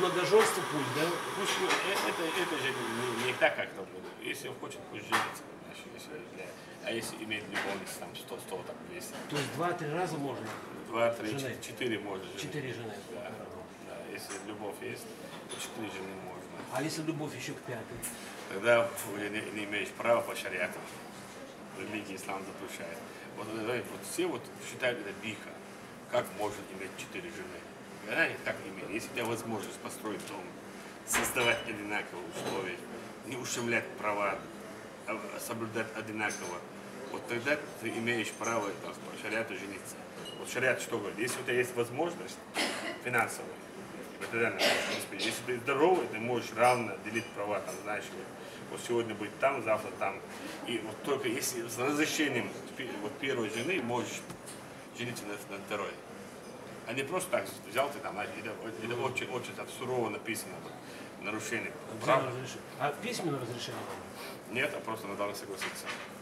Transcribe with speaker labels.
Speaker 1: многоженство пусть, да?
Speaker 2: Пусть, это же не так, как там. Если он хочет, пусть женится. А если имеет любовниц, там 100, там 200.
Speaker 1: То есть 2-3 раза можно?
Speaker 2: 2, 3,
Speaker 1: Жены.
Speaker 2: 4 можно женить.
Speaker 1: 4 жены.
Speaker 2: Да. Да. Если любовь есть, то 4 жены можно.
Speaker 1: А если любовь еще к пятой?
Speaker 2: Тогда не имеешь права по шариату. Религия ислам запрещает. Вот все считают это биха. Как может иметь 4 жены? Да, как иметь? Если у тебя возможность построить дом, создавать одинаковые условия, не ущемлять права, а соблюдать одинаково, вот тогда ты имеешь право по шариату жениться. Вот шариат что говорит? Если у тебя есть возможность финансовая, материально, если ты здоровый, ты можешь равно делить права, там, знаешь, вот сегодня быть там, завтра там. И вот только если с разрешением вот первой жены можешь жениться на второй. А не просто так взял ты там, это очень так сурово написано, вот, нарушение права.
Speaker 1: А письменное разрешение?
Speaker 2: Нет, а просто надо согласиться.